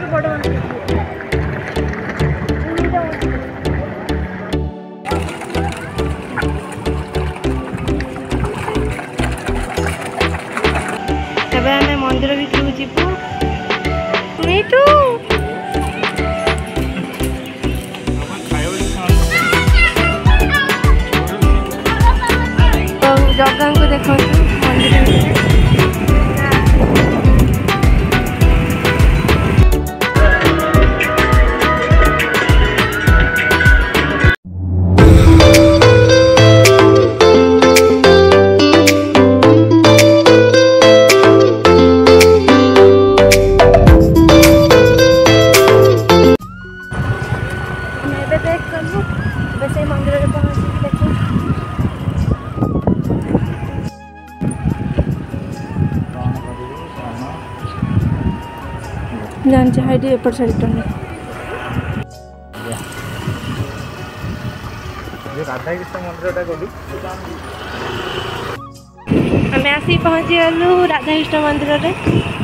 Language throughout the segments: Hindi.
आम मंदिर भितर जीवु मीठू जगह को देखो मंदिर जानते हाइडी एपट साइड राधाकृष्ण मंदिर आम आसी पहुँची गलु राधाकृष्ण मंदिर रे।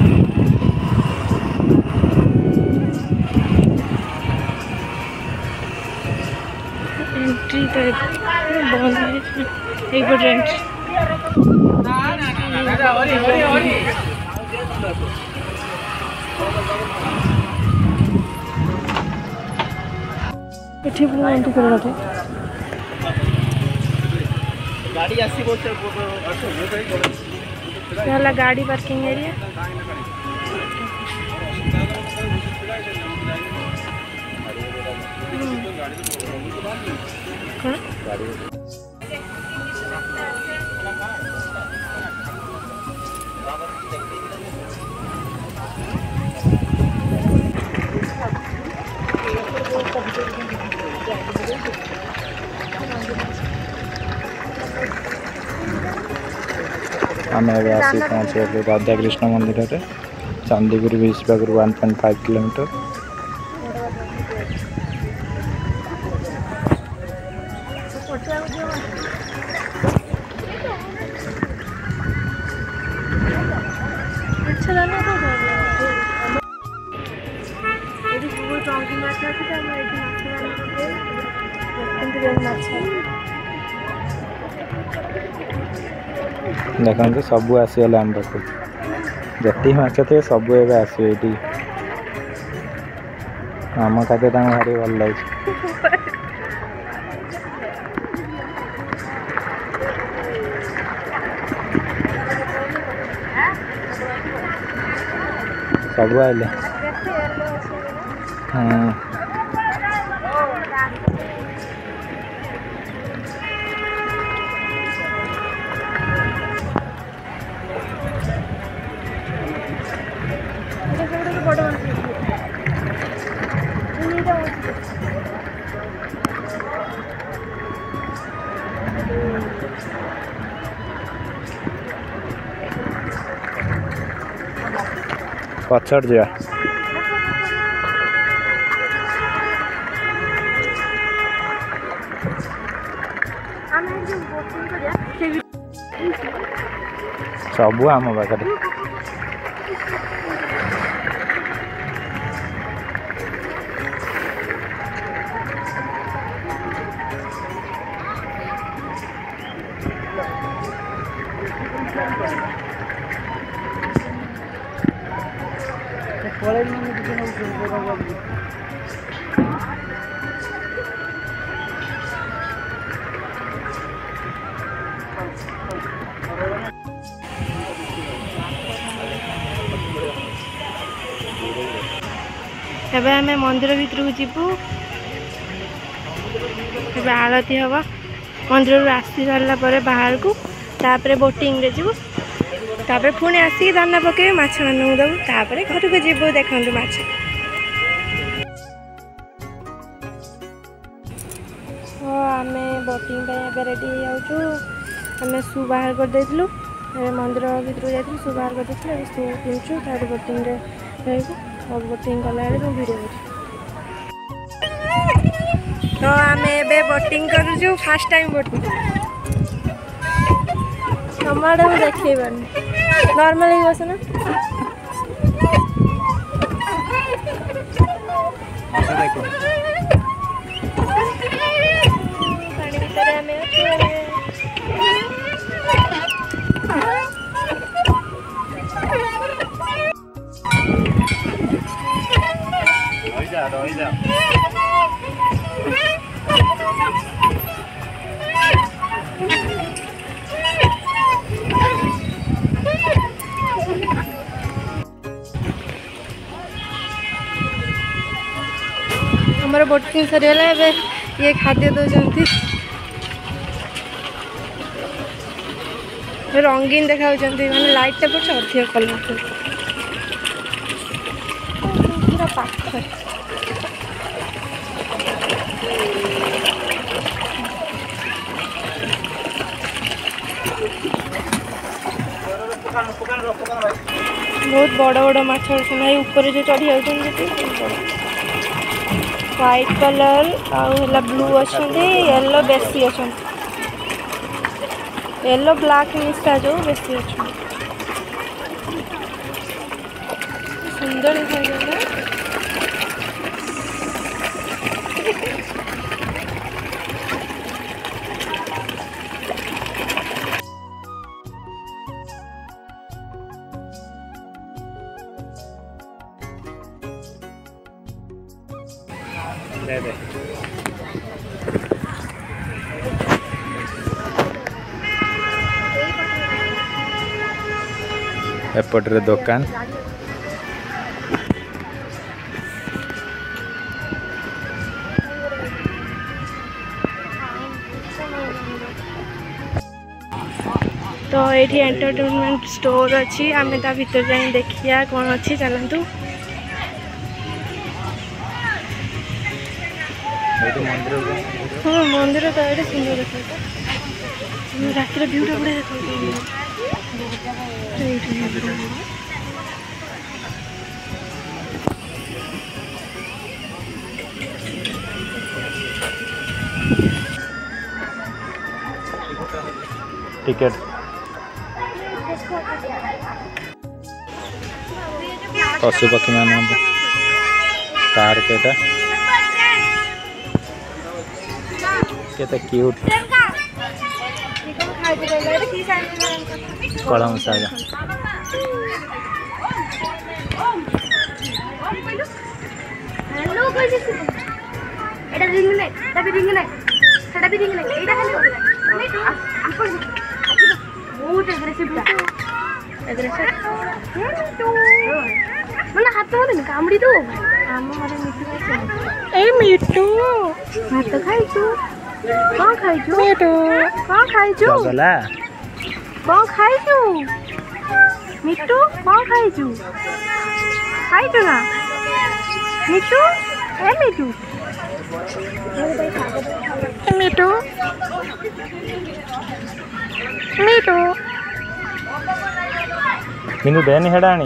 एंट्री तो बंद है एक एंट्री एठी बुलांती करते गाड़ी आसी बोल गाड़ी पार्किंग एरिया आम आसी पहुँचे राधाकृष्ण मंदिर में चांदीपुर बीच पाखर 1.5 किलोमीटर देखते सबू आसीगले आम पाक जी माछ थे सबू एवं आसवे आम खाते भारी भल लगे सब आइले हाँ पछड़ जा सबू आम पाखे एबे आमे मंदिर भितर जीवु आरती हम मंदिर आसी सारा बाहर को तापर बोटिंग रे जीवु तापर पुणी आसिक दाना पके माछ मान दबु तापर घर को जीवु देखु माछ आम बोटिंग रेडी हो आम शू बाहर कर देलु मंदिर भितर जाइए शू बाहर कर देते शू पिंचु तापर बोटिंग रही बोटिंग कला भिडियो तो आम ए बोटिंग करूँ फास्ट टाइम बोटिंग तुम आड़े मुझे देखेबानी नॉर्मल बस ना देखो पानी भीतर आमे रही जा हमर बोटिंग सरीगला ए ये खाद्य दौरान रंगीन देखा मैंने लाइट टा पड़े अधिक कलरफुल पूरा पाखर बहुत बड़ बड़ माछ अच्छा ऊपर जो चढ़ी जाती व्हाइट कलर आउला ब्लू अच्छा येलो बेसी अच्छा येलो ब्लैक मिक्सटा जो बेसी अच्छा सुंदर दिखाई दे दे एपट्रे दुकान तो ये एंटरटेनमेंट स्टोर अच्छी आम ता भीतर जाए देखिया कौन अच्छी चलतु हाँ मंदिर तो ये सुंदर देखा रात व्यूटा बड़े देखा टिकट पशु पक्षी मान पार्क केते क्यूट कलम सागा এটা রিং নাই এটা রিং নাই সেটা রিং নাই এটা খালি ওরে আপন বহুত এগ্রেসিভ মানে হাত ধরে না কামড়ি দো আম ঘরে মিঠু খাইছো এই মিঠু ভাত খাইছো কোন খাইছো মিঠু কোন খাইছো গলা কোন খাইছো মিঠু কোন খাইছো খাইছো না মিঠু এ মিঠু মিঠু মিঠু কিন্তু দেনি হেডানি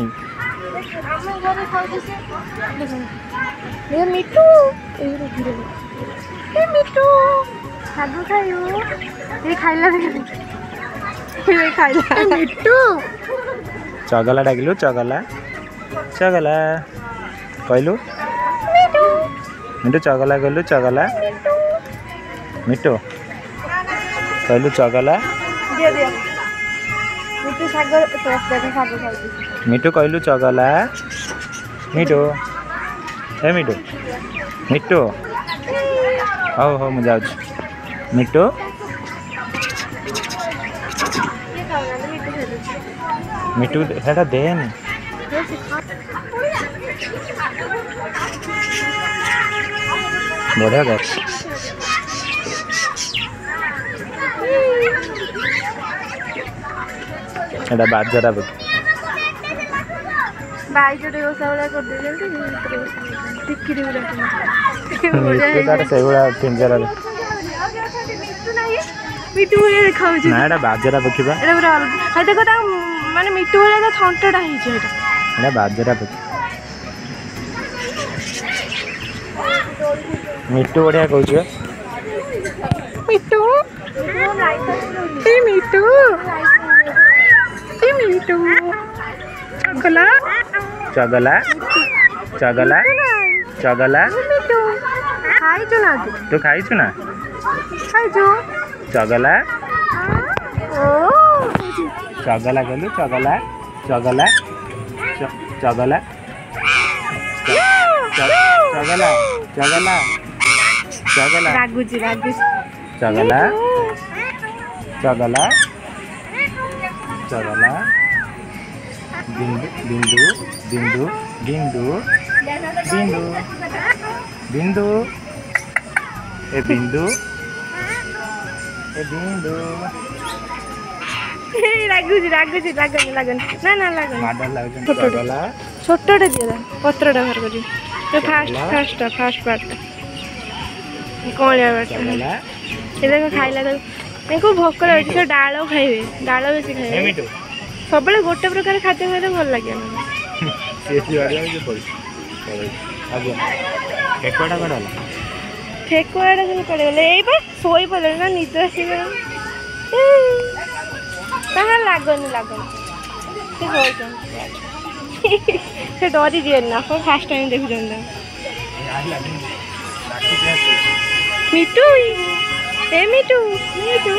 মিঠু এই মিঠু সাধু খাইও এই খাইলা এই খাইলা মিঠু चगला डाकिलु चगला चगला कहलु मिठू चगला कहलु चगला मिठू कहलु चगला दे दे मिठू सागर टेस्ट देखो सागर खाइছি मिठू कहलु चगला मिठू ए मिठू मिठू हो हो मु जाऊ मिठू मिठू हेटा देन बढ़िया गप एटा बाजरा बक बाई जो ओसावला कर दे जल्दी टिकरी उड़ा मिठू से उड़ा पिंजरा मिठू ये देखाउ छी ना एटा बाजरा बकिबा एटा पूरा हाय देखो ता माने मिठू वाला ता थंटडा ही छै एटा बाजरा बक मिठू बढ़िया कहू छ मिठू ए मिठू ए मिठू चगला चगला चगला चगला मिटू खाइछु ना तू खाइछु ना खाइछु चगला ओ चगला कहलु चगला चगला चगला चगला चगला चगला रागुची चगला चगला चगला बिंदु बिंदु बिंदु बिंदु बिंदु बिंदु ए बिंदु रागुची लागन ना लागन माडल लागन छोटो चगला छोटोटे दिए पत्रटा बाहर करी फास्ट पार्ट कौन चगला ये देखो खाइला तो भोक लगे डाल खाइबे डाल बेसी खाइबे सब गोटे प्रकार खाद्य खाइले भल लगे ठेकुआटा कड़ा ठेकुआटा सब कड़े गले ये शोई पड़े ना निद आस लगनी से डरी दिए ना फास्ट टाइम देखुं मिटू ए मिटू मिटू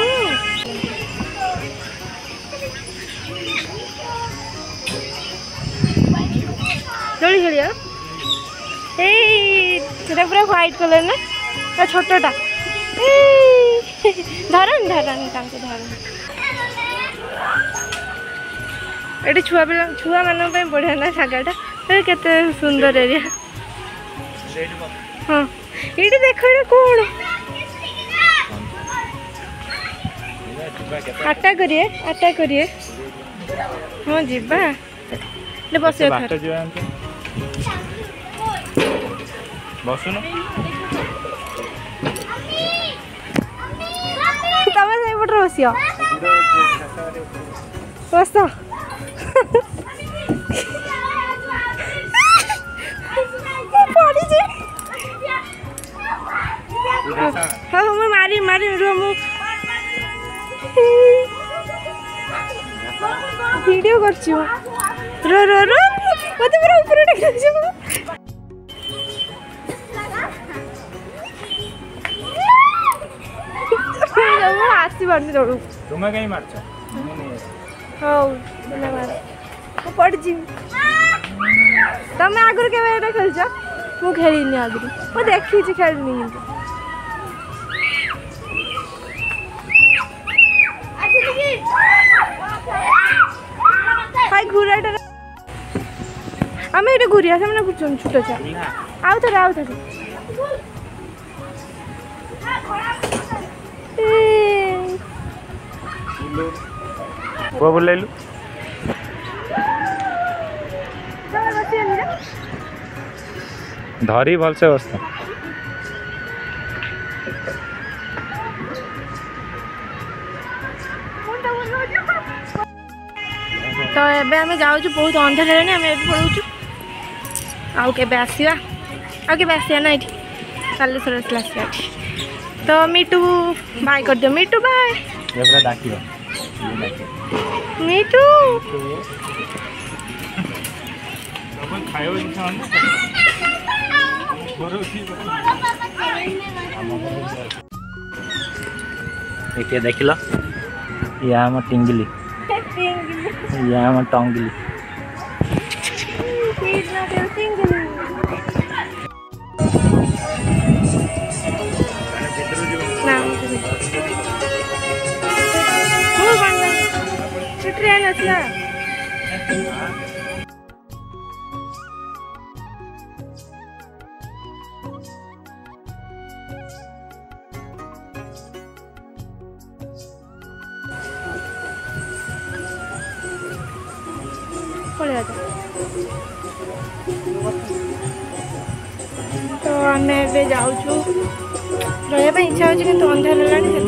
दोली खेलिया एटा पूरा व्हाइट कलर ना छोटा धरन ये छुआ मान बढ़िया ना जगटा केते सुंदर एरिया हाँ ये देख कौन अटैक करिए हाँ जीवा बस बसुन तमें से पटे बस हाँ मैं मारी रो वीडियो कर रो रो रो मत पूरा ऊपर आसी पार्टी तड़ू तुम्हें कहीं मारछ हाँ पड़ तमें आगुरी के खेल मु खेली आगुरी मुझे देखी खेलनी हाय घुराटा आम ये घुरी आस मैंने छुट छुआ आउ थे को बुलेलु धरी भल से बसता तो एबे आमे जाऊँ बहुत अंधार है आम पढ़ू आउ के आसवा ना ये कालेश्वर आसला तो मिटू बाय कर दियो मिटू बाय मिटू ये देख लो या हम टिंगली या हम टंगली ट्रेन असला तो आम जाऊँ रहा इच्छा हो अंधार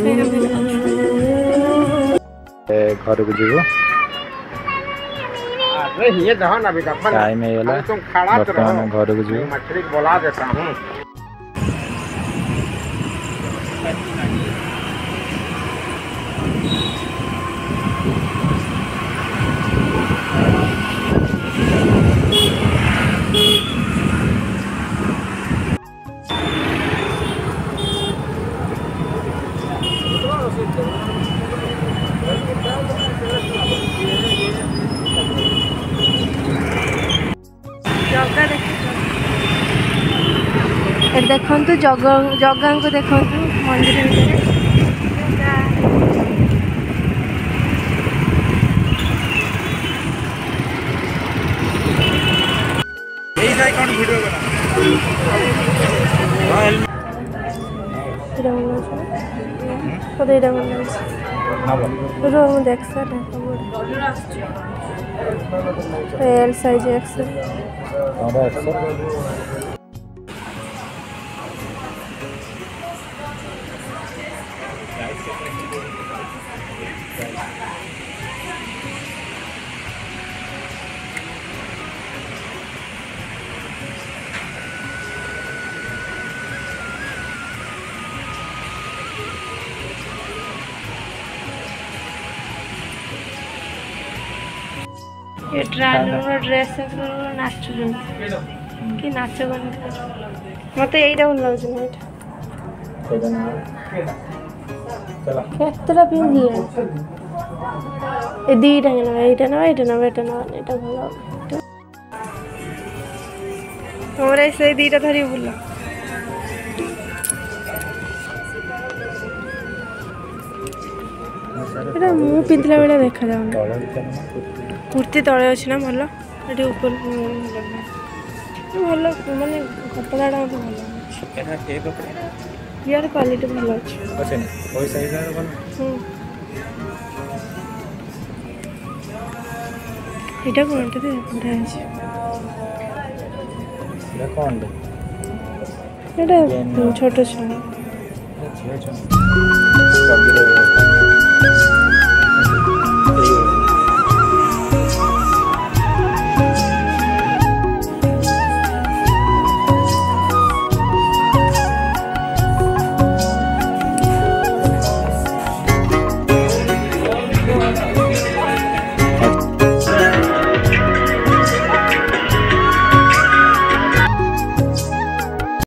घर को जीव टाइम बर्तमान घर को जीव बोला देता हूँ देखु जगह को देखु मंदिर भितर देख सर एल साइज एक्सेल ये ड्रेस नाच कि नाच मत यही भल लगे केतटा पिंधि ए दीटा ये भल तुम्हारे से दीटा धरी बुल मु पिंधला बेला देखा जाऊन कुर्ती तले अच्छी ना भल ये ऊपर भल मानने कपड़ा भल यार क्वालिटी भल अच्छे ये कौन छोट छुआ